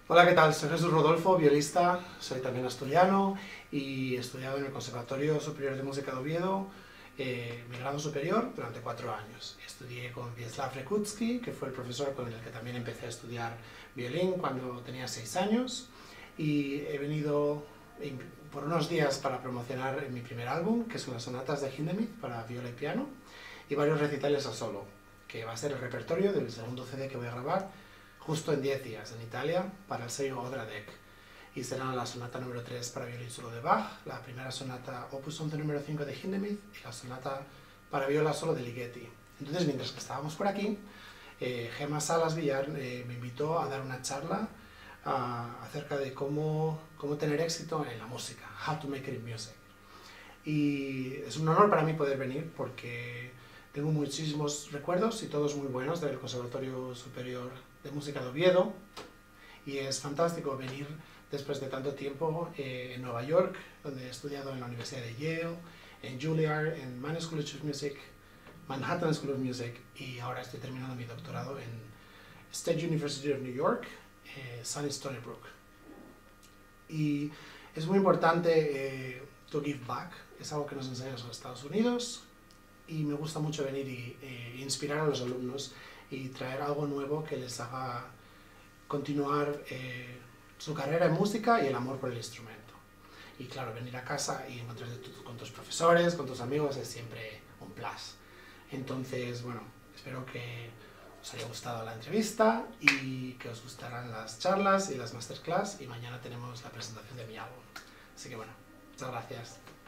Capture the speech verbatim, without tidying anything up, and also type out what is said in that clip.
Hola, ¿qué tal? Soy Jesús Rodolfo, violista, soy también asturiano y he estudiado en el Conservatorio Superior de Música de Oviedo, eh, mi grado superior, durante cuatro años. Estudié con Wiesław Rekutski, que fue el profesor con el que también empecé a estudiar violín cuando tenía seis años, y he venido por unos días para promocionar mi primer álbum, que son las sonatas de Hindemith para viola y piano, y varios recitales a solo, que va a ser el repertorio del segundo C D que voy a grabar justo en diez días en Italia para el sello Odradek. Y será la sonata número tres para violín solo de Bach, la primera sonata opus once número cinco de Hindemith y la sonata para viola solo de Ligeti. Entonces, mientras que estábamos por aquí, eh, Gemma Salas Villar eh, me invitó a dar una charla uh, acerca de cómo, cómo tener éxito en la música, how to make it in music. Y es un honor para mí poder venir porque tengo muchísimos recuerdos y todos muy buenos del Conservatorio Superior de Música de Oviedo, y es fantástico venir después de tanto tiempo eh, en Nueva York, donde he estudiado en la Universidad de Yale, en Juilliard, en Mannes School of Music, Manhattan School of Music, y ahora estoy terminando mi doctorado en State University of New York, eh, Sunny Stony Brook. Y es muy importante eh, to give back, es algo que nos enseñan en los Estados Unidos, y me gusta mucho venir y eh, inspirar a los alumnos y traer algo nuevo que les haga continuar eh, su carrera en música y el amor por el instrumento. Y claro, venir a casa y encontrarte con tus profesores, con tus amigos, es siempre un plus. Entonces, bueno, espero que os haya gustado la entrevista y que os gustarán las charlas y las masterclass, y mañana tenemos la presentación de mi álbum. Así que bueno, muchas gracias.